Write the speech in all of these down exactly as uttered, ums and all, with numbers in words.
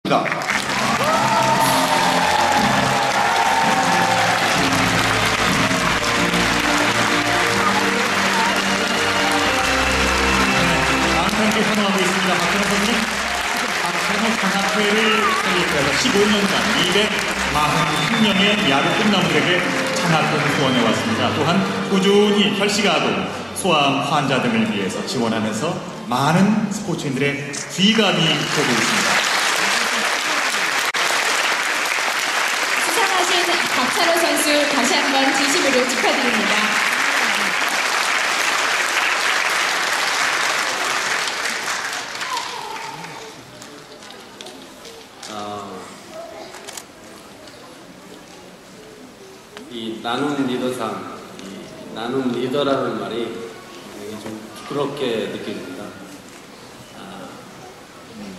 환영하고 있습니다. 박찬호 선수는 박찬호 장학회를 설립해서 십오 년간 이백사십 명의 야구 꿈나무들에게 장학금을 후원해 왔습니다. 또한 꾸준히 혈시가동, 소아암 환자 등을 위해서 지원하면서 많은 스포츠인들의 귀감이 되고 있습니다. 수상하신 박찬호 선수 다시 한번 진심으로 축하드립니다. 이 나눔 리더상, 이 나눔 리더라는 말이 굉장히 좀 부끄럽게 느껴집니다. 아, 음.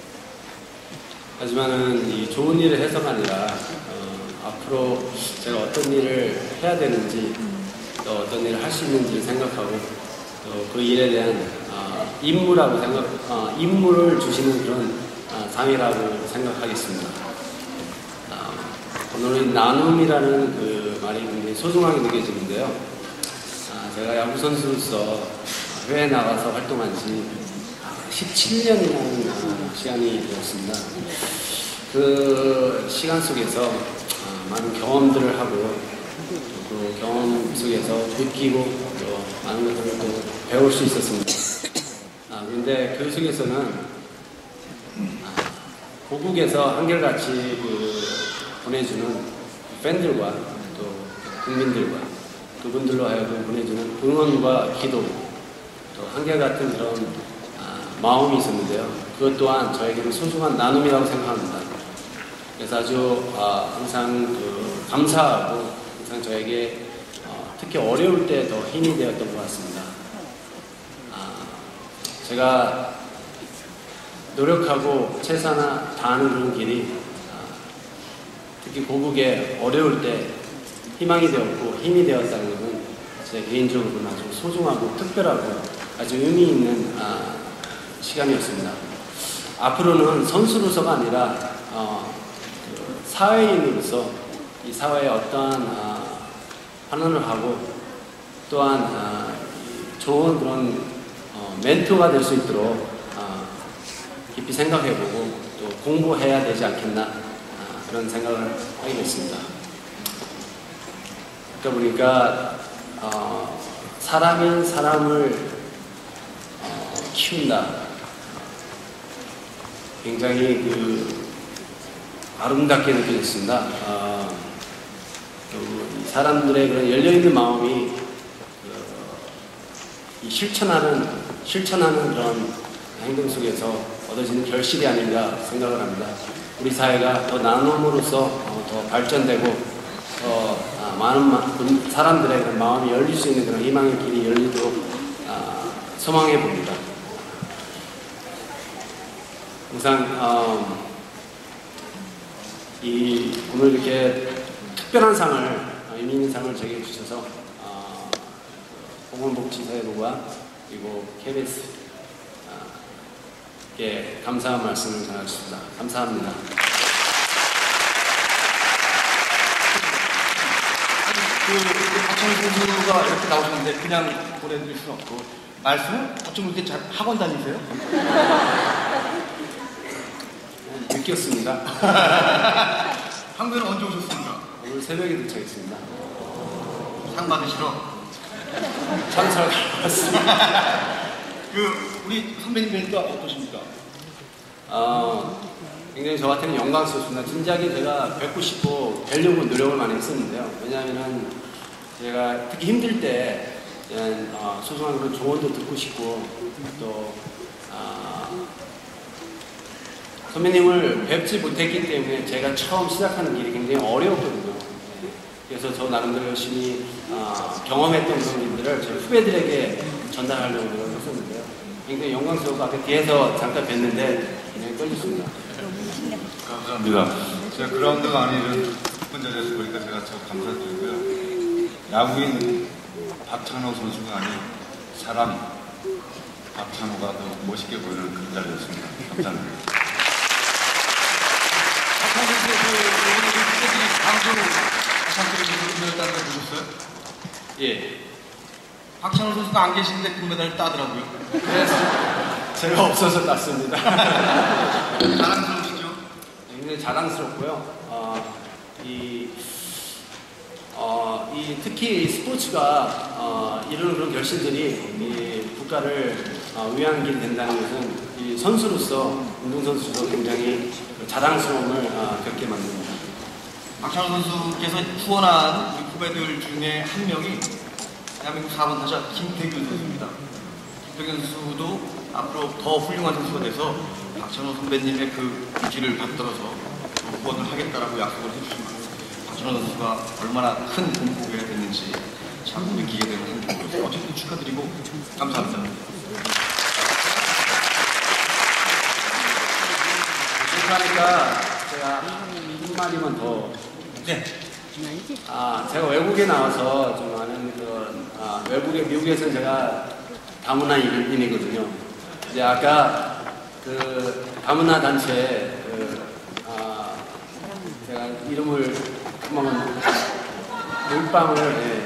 하지만은 이 좋은 일을 해서가 아니라 어, 앞으로 제가 어떤 일을 해야 되는지 또 어떤 일을 할 수 있는지를 생각하고 또 그 일에 대한 어, 임무라고 생각, 어, 임무를 주시는 그런 어, 상이라고 생각하겠습니다. 어, 오늘은 나눔이라는 그 말이 굉장히 소중하게 느껴지는데요. 아, 제가 야구 선수로서 해외에 나가서 활동한 지 십칠 년이라는 아, 시간이 되었습니다. 그 시간 속에서 아, 많은 경험들을 하고 그 경험 속에서 느끼고 또 많은 것들을 또 배울 수 있었습니다. 아, 그런데 그 속에서는 아, 고국에서 한결같이 그 보내주는 팬들과 또 국민들과 그분들로 하여금 보내주는 응원과 기도 또 한결같은 그런 아, 마음이 있었는데요. 그것 또한 저에게는 소중한 나눔이라고 생각합니다. 그래서 아주 아, 항상 그 감사하고 항상 저에게 어, 특히 어려울 때 더 힘이 되었던 것 같습니다. 아, 제가 노력하고 최선을 다하는 그런 길이 특히 고국에 어려울 때 희망이 되었고 힘이 되었다는 것은 제 개인적으로는 아주 소중하고 특별하고 아주 의미 있는 아, 시간이었습니다. 앞으로는 선수로서가 아니라 어, 그 사회인으로서 이 사회에 어떠한 아, 환원을 하고 또한 아, 좋은 그런 어, 멘토가 될 수 있도록 아, 깊이 생각해보고 또 공부해야 되지 않겠나 그런 생각을 하게 됐습니다. 그러다 보니까 어, 사람인 사람을 어, 키운다. 굉장히 그 아름답게 느껴졌습니다. 어, 이 사람들의 그런 열려있는 마음이 그, 이 실천하는 실천하는 그런 행동 속에서 얻어지는 결실이 아닌가 생각을 합니다. 우리 사회가 더 나눔으로써 어, 더 발전되고 더 아, 많은 사람들의 그런 마음이 열릴 수 있는 그런 희망의 길이 열리도록 아, 소망해 봅니다. 항상 어, 이 오늘 이렇게 특별한 상을 의미 있는 상을 제게 주셔서 어, 보건복지사회부와 그리고 케이비에스 예, 감사한 말씀을 전하겠습니다. 감사합니다. 그 박찬호 선수가 이렇게 나오셨는데 그냥 보내드릴 수는 없고 말씀을 어쩜 그렇게 잘 학원 다니세요? 느꼈습니다. 한국에는 언제 오셨습니까? 오늘 새벽에 도착했습니다. 상 받으시러? 참석을 왔습니다. 그 우리 선배님 뵈니까 어떠십니까? 어, 굉장히 저 같은 영광스럽습니다. 진작에 제가 뵙고 싶고 뵈려고 노력을 많이 했었는데요. 왜냐하면 제가 특히 힘들 때 어, 소중한 그런 조언도 듣고 싶고 또 어, 선배님을 뵙지 못했기 때문에 제가 처음 시작하는 길이 굉장히 어려웠거든요. 그래서 저 나름대로 열심히 어, 경험했던 그런 일들을 제 후배들에게 전달하려고 노력을 했었는데요. 굉장히 영광스럽고 아까 뒤에서 잠깐 뵀는데 굉장히 떨렸습니다. 감사합니다. 제가 그라운드가 아닌 이런 자리에서 보니까 제가 참 감사드리고요. 야구인 박찬호 선수가 아닌 사람 박찬호가 더 멋있게 보이는 그런 자리였습니다. 감사합니다. 선수 금메달을 보셨어요? 예. 박찬호 선수가 안 계시는데 금메달을 따더라고요. 그래서 제가 없어서 땄습니다. 자랑스러우시죠? 굉장히 자랑스럽고요. 어, 이, 어, 이 특히 스포츠가 어, 이런 그런 결실들이 이 국가를 어, 위한 길이 된다는 것은 이 선수로서 운동선수로서 굉장히 자랑스러움을 어, 겪게 만듭니다. 박찬호 선수께서 후원한 우리 후배들 중에 한 명이 대한민국 사 번 타자 김태균 선수입니다. 김태균 선수도 앞으로 더 훌륭한 선수가 돼서 박찬호 선배님의 그 길을 받들어서 후원을 하겠다라고 약속을 해주십니다. 박찬호 선수가 얼마나 큰 공부가 됐는지 참 느끼게 되는 행동이었어요. 어쨌든 축하드리고 감사합니다. 그러니까 제가 한마디만 더. 네. 아, 제가 외국에 나와서 좀 많은 그런, 아, 외국에, 미국에서는 제가 다문화인이거든요. 이제 아까 그 다문화 단체, 그, 아, 제가 이름을 한번 몰빵을, 예,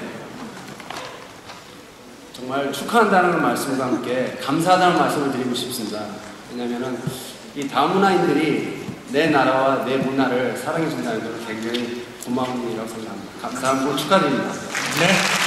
정말 축하한다는 말씀과 함께 감사하다는 말씀을 드리고 싶습니다. 왜냐면은 이 다문화인들이 내 나라와 내 문화를 사랑해준다는 걸 굉장히 고마운 일이라고 생각합니다. 감사하고 축하드립니다. 네.